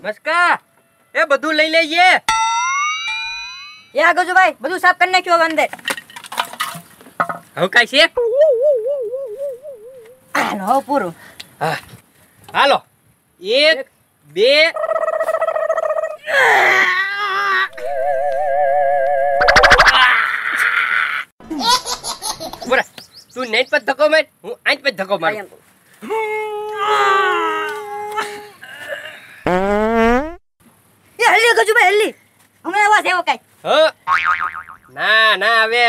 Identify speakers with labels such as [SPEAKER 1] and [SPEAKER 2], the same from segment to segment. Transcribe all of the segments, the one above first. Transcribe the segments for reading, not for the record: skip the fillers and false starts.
[SPEAKER 1] મસ્કા એ બધું લઈ લેજે
[SPEAKER 2] એ આગળ જો ભાઈ બધું સાફ કરી નાખ્યો હવે અંદર
[SPEAKER 1] હવે કાઈ છે
[SPEAKER 2] હાલો પૂરું
[SPEAKER 1] હા હાલો 1 2 બોરા તું નેટ પર ધક્કો માર હું આંચ પર ધક્કો મારું
[SPEAKER 2] એ હલ્લી ગજુ ભાઈ હલ્લી હમણાં અવાજ આવ્યો કાઈ
[SPEAKER 1] ના ના હવે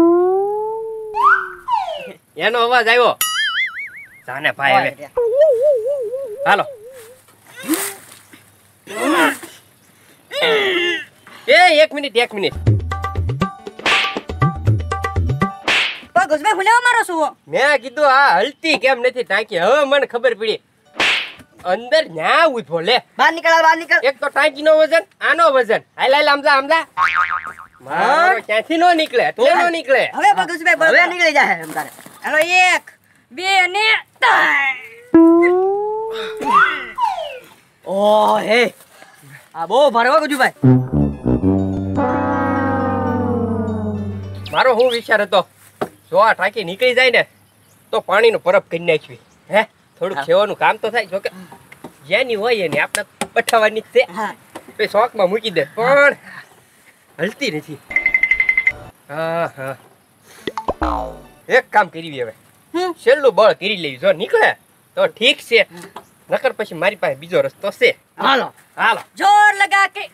[SPEAKER 1] એનો અવાજ આવ્યો જાને ભાઈ હવે હાલો એ 1 મિનિટ
[SPEAKER 2] ગજુ ભાઈ ભૂલેવા મારો છું
[SPEAKER 1] મેં કીધું આ હલતી કેમ નથી ટાંકી હવે મને ખબર પડી અંદર ન્યા ઉભો લે
[SPEAKER 2] બહાર નીકળ
[SPEAKER 1] એક તો ટાંકીનો વજન આનો વજન હાલ આમલા મારો ક્યાંથી નો નીકળે તો નો નીકળે
[SPEAKER 2] હવે ગજુ ભાઈ બરાબર નીકળી જાય એમ તારે હાલો 1 2 ને 3 ઓ હે આ બહુ ભારે હો ગજુ ભાઈ
[SPEAKER 1] મારો હું વિચાર હતો જો આ ટાંકી નીકળી જાય ને તો પાણીનો પરબ કરી નાખવી હે થોડુંક સેવાનું કામ તો થાય જોકે જેની હોય એની આપણે પઠાવવાની જ છે પછી શોખમાં મૂકી દે પણ હલતી નથી હા એક કામ કરી હવે છેલ્લું બળ કરી લેવી જો નીકળે તો ઠીક છે નકર પછી મારી પાસે બીજો રસ્તો છે
[SPEAKER 2] હાલો જોર લગા કે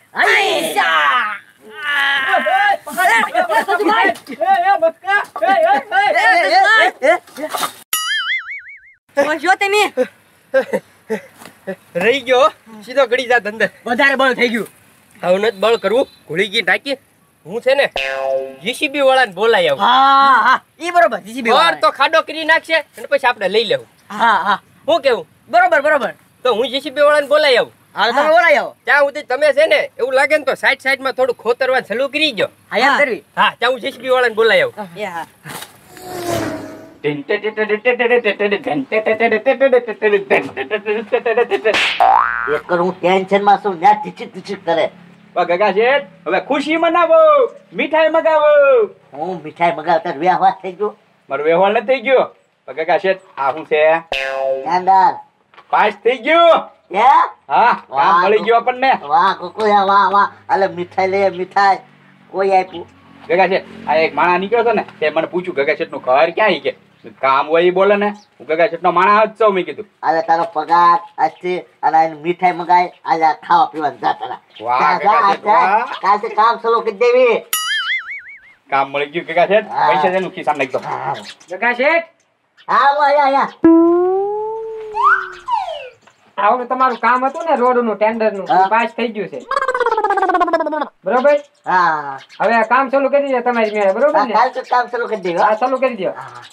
[SPEAKER 1] રહી ગયો સીધો ગળી જાત અંદર
[SPEAKER 2] વધારે બળ થઈ ગયું
[SPEAKER 1] હવે નથી બળ કરવું ઘોળી ગઈ ટાંકી હું છે ને જીસીબી વાળાને બોલાય આવું
[SPEAKER 2] હા ઈ બરોબર જીસીબી
[SPEAKER 1] વાર તો ખાડો કરી નાખશે અને પછી આપણે લઈ લેવું
[SPEAKER 2] હા
[SPEAKER 1] હું કેવું
[SPEAKER 2] બરોબર
[SPEAKER 1] તો હું જીસીબી વાળાને બોલાય આવું
[SPEAKER 2] હાલો તમે બોલાય આવો
[SPEAKER 1] ત્યાં સુધી તમે છે ને એવું લાગે ને તો સાઈડ માં થોડું ખોતરવા ચાલુ કરી ગયો
[SPEAKER 2] હા કરવી
[SPEAKER 1] હા ત્યાં હું જીસીબી વાળાને બોલાય આવું
[SPEAKER 2] એ હા
[SPEAKER 3] એક હું ટેન્શન માં છું ત્યાં ટીચિક કરે
[SPEAKER 4] ગગા શેઠ હવે ખુશી મનાવો મીઠાઈ મગાવો
[SPEAKER 3] હું મીઠાઈ મગાવતા વ્યવહાર થઈ ગયો
[SPEAKER 4] મારો વ્યવહાર નથી થઈ ગયો ગગા શેઠ આ શું છે
[SPEAKER 3] શાનદાર
[SPEAKER 4] પાસ થઈ ગયો
[SPEAKER 3] હે
[SPEAKER 4] હા કામ મળી ગયો આપણને
[SPEAKER 3] વાહ કોકોયા વાહ અલે મીઠાઈ લે મીઠાઈ કોઈ આપ્યું
[SPEAKER 4] ગગા શેઠ આ એક માણા નીકળ્યો હતો ને તે મને પૂછ્યું ગગા શેઠ નું ઘર ક્યાં કે કામ હોય ઈ બોલે ને હું ગગા શેઠ નો માણા જ છું મેં કીધું
[SPEAKER 3] અલે તારો પગાર આજથી અને મીઠાઈ મગાય આજે ખાવા પીવા જા તારા
[SPEAKER 4] વાહ ગગા શેઠ વાહ
[SPEAKER 3] કાલે કામ ચાલુ કરી દેવી
[SPEAKER 4] કામ મળી ગયું ગગા શેઠ પૈસા તેનું ખિસ્સામાં નાખી દો
[SPEAKER 1] ગગા શેઠ
[SPEAKER 3] હા આયા
[SPEAKER 5] આવું તમારું કામ હતું ને રોડ નું ટેન્ડર નું પાસ થઈ ગયું છે બરોબર
[SPEAKER 3] હા
[SPEAKER 5] હવે આ કામ ચાલુ કરી દે તમારી મેળે બરોબર ને
[SPEAKER 3] કાલે કામ ચાલુ કરી દેવી
[SPEAKER 5] હા ચાલુ કરી દો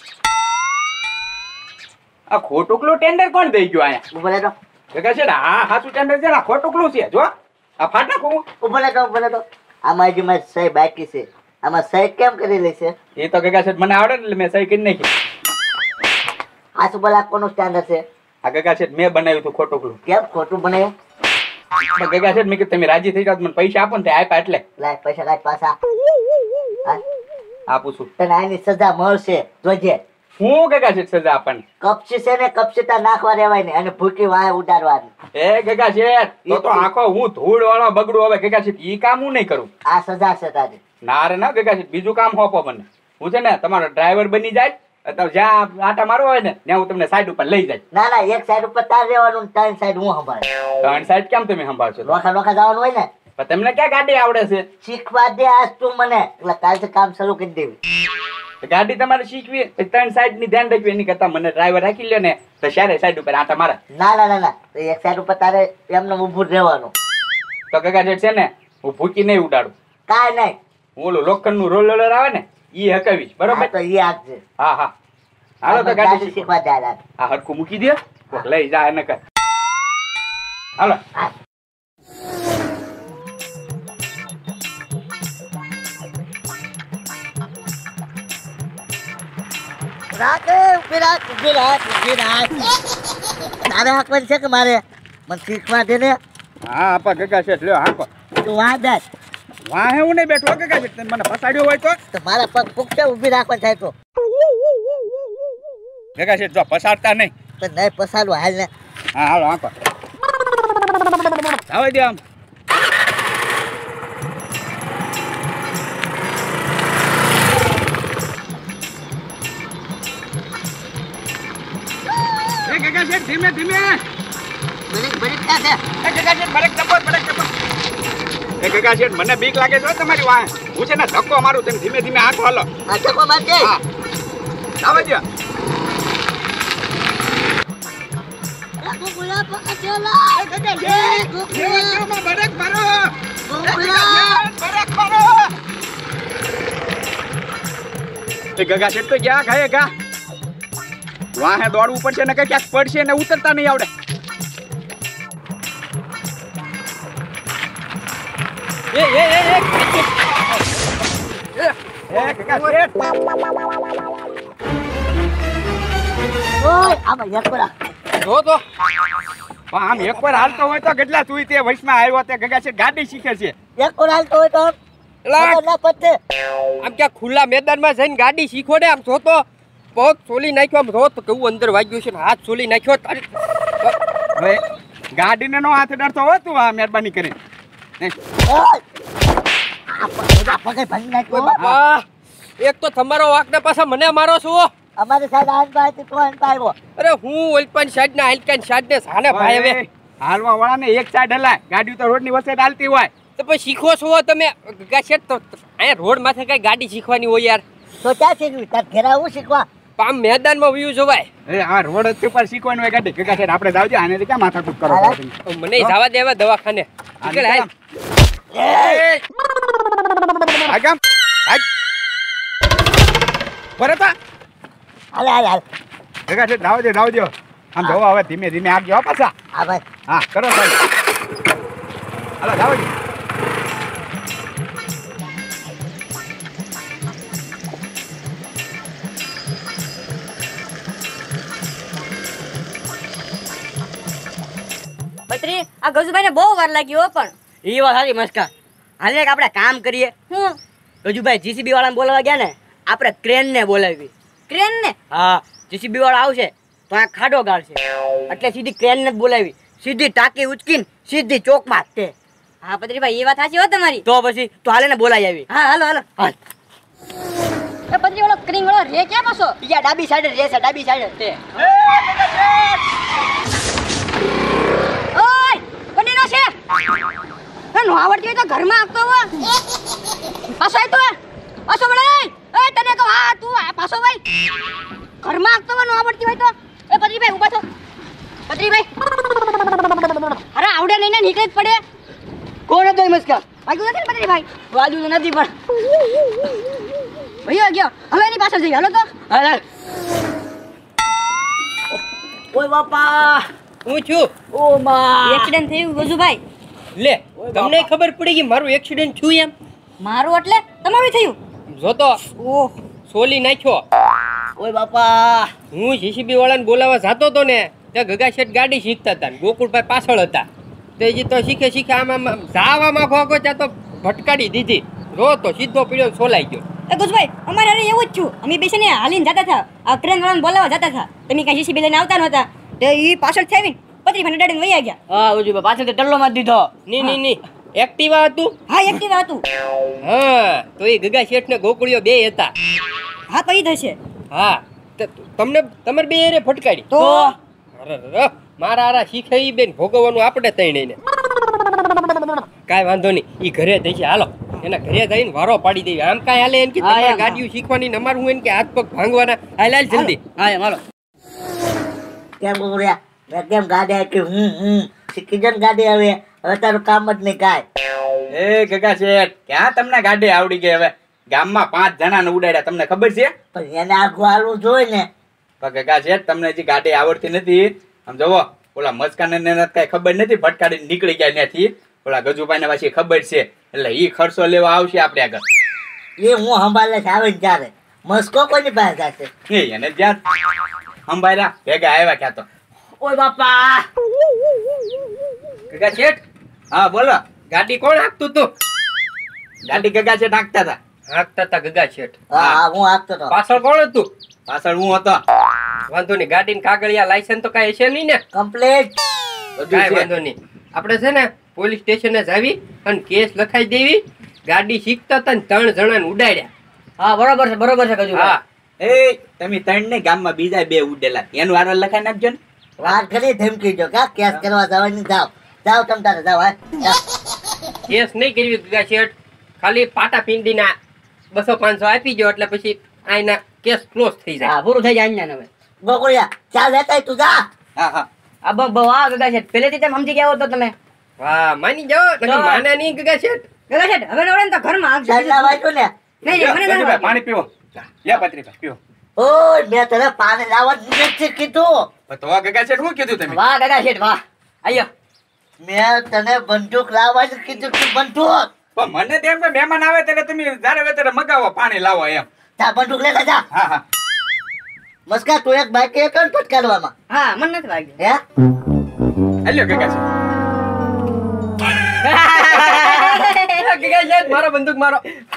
[SPEAKER 4] આ ખોટુકલું ટેન્ડર કોણ દઈ ગયું અહીંયા
[SPEAKER 3] ઉભલે તો
[SPEAKER 4] ગગા શેઠ આ સાચું ટેન્ડર છે ને ખોટુકલું છે જો આ ફાટ નાખું
[SPEAKER 3] ઉભલે તો આમાં જે મારી સહી બાકી છે આમાં સહી કેમ કરી લેશે
[SPEAKER 4] એ તો ગગા શેઠ મને આવડે ને એટલે મેં સહી કરી નાખી
[SPEAKER 3] આ શું બોલા કોનું સ્ટાન્ડર્ડ છે
[SPEAKER 4] આ ગગા શેઠ મેં બનાવ્યું હતું ખોટુકલું
[SPEAKER 3] કેમ ખોટું બનાવ્યું
[SPEAKER 4] ગગા શેઠ મેં કીધું તમે રાજી થઈ જાવ મને પૈસા આપો ને તે આપ્યા એટલે
[SPEAKER 3] લાય પૈસા કાઢ પાછા
[SPEAKER 4] આપું છું
[SPEAKER 3] તને આની સજા મળશે જોજે
[SPEAKER 4] હું ગગા શેઠ સજા આપણને
[SPEAKER 3] કપચી છે ને કપચીતા નાખવા દેવાય ને અને ભૂકી વાય ઉડાડવાની
[SPEAKER 4] એ ગગા શેઠ તો આખો હું ધૂળ વાળો બગડું હવે ગગા શેઠ ઈ કામ હું નહીં કરું
[SPEAKER 3] આ સજા છે તારી
[SPEAKER 4] ના રે ના ગગા શેઠ બીજું કામ હોપો મને હું છે ને તમારો ડ્રાઈવર બની જાય તમે જ્યાં આટા મારવા હોય ને ત્યાં હું તમને સાઈડ ઉપર લઈ જાય
[SPEAKER 3] ના એક સાઈડ ઉપર તાર રહેવાનું ને ત્રણ સાઈડ હું સંભાળ
[SPEAKER 4] ત્રણ સાઈડ કેમ તમે સંભાળશો
[SPEAKER 3] નોખા નોખા જવાનું હોય ને
[SPEAKER 4] પણ તમને ક્યાં ગાડી આવડે છે
[SPEAKER 3] શીખવા દે આજ તું મને એટલે કાલથી કામ શરૂ કરી દેવી
[SPEAKER 4] ગાડી તમારે શીખવી પછી ત્રણ સાઈડ ની ધ્યાન રાખવી એની કરતા મને ડ્રાઈવર રાખી લ્યો ને તો શારે સાઈડ ઉપર આટા મારા
[SPEAKER 3] ના એક સાઈડ ઉપર તારે એમને ઊભું જ રહેવાનું
[SPEAKER 4] તો ગગા શેઠ છે ને હું ભૂકી નહીં ઉડાડું
[SPEAKER 3] કાંઈ નહીં
[SPEAKER 4] હું ઓલું લોખંડ નું રોલર આવે ને ઈ હકાવીશ બરોબર
[SPEAKER 3] તો ઈ આપજે
[SPEAKER 4] હા હાલો તો ગાડી
[SPEAKER 3] શીખવા જાય
[SPEAKER 4] આ હરખું મૂકી દે કોક લઈ જાય નકર હાલો
[SPEAKER 3] તારે હાકવાની છે કે મારે મને શીખવા દે ને
[SPEAKER 4] હા આપા ગગા શેઠ લ્યો હાંકો.
[SPEAKER 3] તું વાંધા
[SPEAKER 4] વાહે હું નહીં બેઠો ગગા શેઠ, તમે મને ફસાડ્યો હોય
[SPEAKER 3] તો મારા પગ પુખ્તે ઊભી રાખવા થાય તો
[SPEAKER 4] ગગા શેઠ જો પસાડતા નહીં.
[SPEAKER 3] નહીં પસાડું હાલ ને.
[SPEAKER 4] હા હાલો હાંકો. આવે દે આમ. એ ગગા શેઠ ધીમે ધીમે.
[SPEAKER 3] બરીક બરીક ક્યાં છે?
[SPEAKER 4] એ ગગા શેઠ બરેક ટપો. એ ગગા શેઠ મને બીક લાગે છે હો તમારી વાહે. હું છે ને ધક્કો મારું તમે ધીમે ધીમે હાંકો હાલો.
[SPEAKER 3] આ ટકો મારજે.
[SPEAKER 4] હા આવે દે.
[SPEAKER 3] ગોકુળા પકડ્યોલા.
[SPEAKER 4] એ ગગા શેઠ ગોકુળામાં બરેક મારો. એ ગગા શેઠ તો ક્યાં ખાય ગા વાહે દોડવું પડશે ને ક્યાંક પડશે ને ઉતરતા નહીં આવડે.
[SPEAKER 1] એ
[SPEAKER 4] એ ગગા શેઠ
[SPEAKER 3] ઓય આમાં યકરા.
[SPEAKER 1] જો તો
[SPEAKER 4] પણ આમ એકવાર હાલતો હોય તો કેટલા તું તે વયસમાં આવ્યો તે ગગા શેઠ ગાડી શીખે છે.
[SPEAKER 3] યકરા હાલતો હોય તો
[SPEAKER 1] એલા
[SPEAKER 3] ખબર ના પડશે.
[SPEAKER 1] આમ ક્યાં ખુલ્લા મેદાનમાં જઈને ગાડી શીખો ને આમ જોતો પગ સોલી નાખ્યો આમ રોત કેવું અંદર વાગ્યું છે ને હાથ સોલી નાખ્યો તારી
[SPEAKER 4] હવે ગાડીને નો હાથ ડરતો હોય તું આ મહેરબાની કરી.
[SPEAKER 3] ઓય આ પગ ભાંગી નાખ્યો.
[SPEAKER 1] બાપા એક તો તમારો વાક ને પાછા મને મારો છો
[SPEAKER 3] અમારી સાઈડ આન પાય તો આન પાયો.
[SPEAKER 1] અરે હું ઓલપન સાઈડ ના હલકાન સાઈડ ને સાને ભાઈ હવે
[SPEAKER 4] હાલવા વાળાને એક સાઈડ હલાય ગાડી તો રોડની વચ્ચે ચાલતી હોય.
[SPEAKER 1] તો પછી શીખો છો તમે ગાશેટ તો અહીંયા રોડ માથે કઈ ગાડી શીખવાની હોય યાર
[SPEAKER 3] તો ક્યાં શીખવી? તાર ઘેરા આવું શીખવા?
[SPEAKER 1] આમ મેદાનમાં વ્યૂ જોવાય
[SPEAKER 4] એ આ રોડ જ ઉપર શીખવાનું હોય ગાડી ગગા શેઠ આપણે જાવજો આને ક્યાં માથાકૂટ કરો છો તમે?
[SPEAKER 1] મને જવા દેવા દવાખાને નીકળ હાલ.
[SPEAKER 4] આગમ આગ પરતા
[SPEAKER 3] હાલ હાલ હાલ.
[SPEAKER 4] ગગા શેઠ જાવજો આમ જોવો હવે ધીમે ધીમે આગજો હો પાછા.
[SPEAKER 3] હા ભાઈ.
[SPEAKER 4] હા કરો સાહેબ હાલો જાવજો.
[SPEAKER 2] બત્રી આ ગજુભાઈ ને બહુ વાર લાગી હો પણ
[SPEAKER 5] ઈ વાત સાચી મસ્કા. હાલે એક આપણે કામ કરીએ.
[SPEAKER 2] હું
[SPEAKER 5] ગજુભાઈ જીસીબી વાળાને બોલાવવા ગયા ને આપણે ક્રેન ને બોલાવી.
[SPEAKER 2] ક્રેન ને
[SPEAKER 5] હા જીસીબી વાળા આવશે તો આ ખાડો ગાળશે એટલે સીધી ક્રેન ને જ બોલાવી. સીધી ટાંકી ઉચકીને સીધી ચોકમાં તે.
[SPEAKER 2] હા બત્રીભાઈ એ વાત સાચી હો તમારી.
[SPEAKER 5] તો પછી તો હાલે ને બોલાવી આવી.
[SPEAKER 2] હા હાલો હાલો
[SPEAKER 5] હાલ.
[SPEAKER 2] એ બત્રી વાળો ક્રીમ વાળો રે ક્યાં પાછો?
[SPEAKER 5] બીજા ડાબી સાઈડે રહેશે ડાબી સાઈડે તે.
[SPEAKER 2] ઓય પડીનો છે એ નો આવડતી હોય તો ઘરમાં આપતો હો પાછો આય તો પાછો વળે એ તને કહું હા તું આ પાછો ભાઈ ઘરમાં આપતો હો નો આવડતી હોય તો એ પત્રીભાઈ ઊભા થો પત્રીભાઈ અરે આવડે નહીં ને નીકળે જ પડે.
[SPEAKER 5] કોણ હતો ઈ મસ્કા?
[SPEAKER 2] વાગ્યું નથી ને પત્રીભાઈ?
[SPEAKER 5] વાજુ તો નથી પણ
[SPEAKER 2] ભૈયો ગયો હવે એની પાછળ જઈએ હાલો તો.
[SPEAKER 5] હાલ હાલ. ઓય બાપા
[SPEAKER 1] હું છું
[SPEAKER 5] ઓ માં
[SPEAKER 2] એક્સિડન્ટ થયું ગજુભાઈ.
[SPEAKER 1] લે તમને ખબર પડી ગઈ મારું એક્સિડન્ટ થયું એમ
[SPEAKER 2] મારું એટલે તમારું થયું?
[SPEAKER 1] જોતો
[SPEAKER 2] ઓહ
[SPEAKER 1] સોલી નાખ્યો.
[SPEAKER 5] ઓય બાપા
[SPEAKER 1] હું જીસીબી વાળાને બોલાવવા જતો હતો ને ત્યાં ગગા શેઠ ગાડી શીખતા હતા ને ગોકુળભાઈ પાછળ હતા તે જે તો શીખે આમ જાવામાં ખોખો ત્યાં તો ભટકાડી દીધી રો તો સીધો પીડ્યો સોલાઈ ગયો.
[SPEAKER 2] એ ગજુભાઈ અમારે અરે એવું જ છું. અમે બેસીને હાલીને જતા હતા આ ટ્રેન વાળાને બોલાવવા જતા હતા. તમે કાંઈ જીસીબી લઈને આવતા નહોતા તે ઈ પાછળ થઈને પત્રીભાઈને દાડીને વહી ગયા.
[SPEAKER 5] હા ગજુભાઈ પાછળ તો ટલ્લો માં દીધો.
[SPEAKER 1] ની એક્ટિવા હતું.
[SPEAKER 2] હા એક્ટિવા હતું.
[SPEAKER 1] હા તો એ ગગા શેઠ ને ગોકુળિયો બે હતા.
[SPEAKER 2] હા તો ઈ થશે
[SPEAKER 1] હા તમને તમારે બે એરે ફટકાડી
[SPEAKER 2] તો
[SPEAKER 1] અરે મારા આરા શીખે ઈ બેન ભોગવવાનું આપણે તઈને ને કાંઈ વાંધો નહીં ઈ ઘરે જઈશે હાલો એના ઘરે જઈને વારો પાડી દેવી. આમ કાંઈ હાલે એમ કે
[SPEAKER 5] હા,
[SPEAKER 1] તમારે
[SPEAKER 5] એમ,
[SPEAKER 1] ગાડીઓ શીખવાની ને અમારું હોય ને કે હાથ પગ ભાંગવાના હાલ જલ્દી.
[SPEAKER 5] હા એમ હાલો.
[SPEAKER 3] કેમ બોલ્યા? મેં કેમ ગાડી આપી? શીખી જ ને ગાડી હવે. હવે તારું કામ જ નહીં કાંઈ.
[SPEAKER 4] એ ગગા શેઠ ક્યાં તમને ગાડી આવડી ગઈ? હવે ગામમાં 5 જણાને ઉડાડ્યા તમને ખબર છે?
[SPEAKER 3] પણ એને આગું હાલવું જોઈએ ને.
[SPEAKER 4] પણ ગગા શેઠ તમને હજી ગાડી આવડતી નથી. આમ જોવો ઓલા મસ્કાને કઈ ખબર નથી ભટકાડીને નીકળી ગયા ત્યાંથી. ઓલા ગજુભાઈને પાછી ખબર છે એટલે ઈ ખર્ચો લેવા આવશે આપણે આગળ.
[SPEAKER 3] એ હું સંભાળે છે આવે ને ત્યારે. મસ્કો કોની પાસે જશે?
[SPEAKER 4] એ એને જ્યાં સંભાળ્યા ભેગા આવ્યા ક્યાં તો.
[SPEAKER 5] ઓય બાપા
[SPEAKER 1] ગગા શેઠ
[SPEAKER 4] હા બોલો.
[SPEAKER 1] ગાડી કોણ હાંકતું તું?
[SPEAKER 4] ગાડી ગગા છે નાખતા હતા.
[SPEAKER 1] હાંકતા તા ગગા શેઠ.
[SPEAKER 3] હા હું આપતો હતો.
[SPEAKER 1] પાછળ કોણ હતું?
[SPEAKER 4] પાછળ હું હતો.
[SPEAKER 1] વાંધો નહીં, ગાડીની કાગળિયા લાયસન્સ તો કાંઈ હશે નહીં ને?
[SPEAKER 3] કમ્પ્લીટ.
[SPEAKER 4] બધું
[SPEAKER 1] કાંઈ
[SPEAKER 4] છે.
[SPEAKER 1] વાંધો નહીં. આપણે છે ને પોલીસ સ્ટેશને જાવી અને કેસ લખાઈ દેવી. ગાડી શીખતા હતા ને 3 જણાને ઉડાડ્યા.
[SPEAKER 5] હા બરોબર છે ગજુ
[SPEAKER 1] હા,
[SPEAKER 4] એ તમે ત્રણ ને ગામમાં બીજા 2 ઉડેલા એનું આરો લખાઈ નાખજો ને.
[SPEAKER 3] વાત કરી ધમકી જો કા કેસ કરવા જવાની જાવ તમ તારે જાવ જાવ.
[SPEAKER 1] કેસ નહીં કરવી ગગા શેઠ. ખાલી પાટા પિંડીના 200-500 આપી ગયો એટલે પછી આના કેસ ક્લોઝ થઈ જાય.
[SPEAKER 5] હા પૂરું થઈ જાય અહીંયા હવે.
[SPEAKER 3] ગોકુળિયા ચાલ લેતાય તું જા.
[SPEAKER 4] હા હા.
[SPEAKER 5] આ બહુ ગગા છે પહેલેથી તેમ સમજી ગયા હો તો તમે.
[SPEAKER 1] વાહ, માની જાઓ. નકર
[SPEAKER 5] તો-
[SPEAKER 1] માને નહીં ગગા શેઠ.
[SPEAKER 5] ગગા છે હવે નવરે ને તો ઘરમાં આવજો.
[SPEAKER 3] ચાલના વાંચો ને.
[SPEAKER 5] નહીં મને ના
[SPEAKER 4] ગજુભાઈ, પાણી પીવો. યા પત્રિકા પીવો.
[SPEAKER 3] ઓય મેં તને પાણી લાવવાનું નથી કીધું.
[SPEAKER 4] તો ગગા છે શું કીધું તમે?
[SPEAKER 5] વાહ ગગા છે વાહ. આયો
[SPEAKER 3] મેં તને બંદૂક લાવવાનું કીધું તું બંદૂક.
[SPEAKER 4] પણ મને તેમ કે મહેમાન આવે ત્યારે તમે જ્યારે આવે ત્યારે મગાવો પાણી લાવો એમ.
[SPEAKER 3] જા બંદૂક લેતા જા.
[SPEAKER 4] હા હા.
[SPEAKER 3] મસ્કા તું એક બાઈક એક ફટકારવામાં
[SPEAKER 5] હા મને નથી વાગ્યું.
[SPEAKER 3] હે
[SPEAKER 4] હાલ્યો ગગા છે.
[SPEAKER 1] ગગા શેઠ, મારો બંદૂક મારો.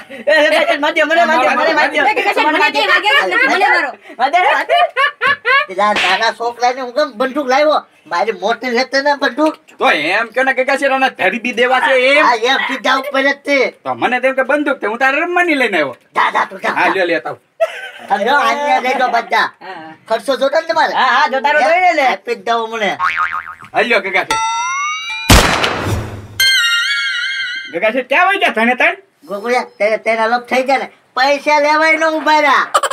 [SPEAKER 3] પેલા નાના છોકરાને હું કેમ બંદૂક લાવ્યો મારી મોટી લેતે ને બંદૂક.
[SPEAKER 4] તો એમ કે ને ગગા છે એને ધરી બી દેવા છે એમ.
[SPEAKER 3] આ એમ સીધા ઉપર જ તે.
[SPEAKER 4] તો મને તેમ કે બંદૂક તે હું તારે રમવાની લઈને આવ્યો.
[SPEAKER 3] જા જા તું જા.
[SPEAKER 4] હા લ્યો લેતા આવું.
[SPEAKER 3] સમજો આને લેજો બધા. ખર્ચો જોતો ને તમારે
[SPEAKER 5] હા જોતા રહો જોઈને લે.
[SPEAKER 3] આપી જ દઉં મને.
[SPEAKER 4] હાલ્યો ગગા છે. ગગા છે ક્યાં વઈ ગયા તને તાર?
[SPEAKER 3] ગોગુળિયા તેના લોક થઈ જાય ને પૈસા લેવાય ન ઉભા રહ્યા.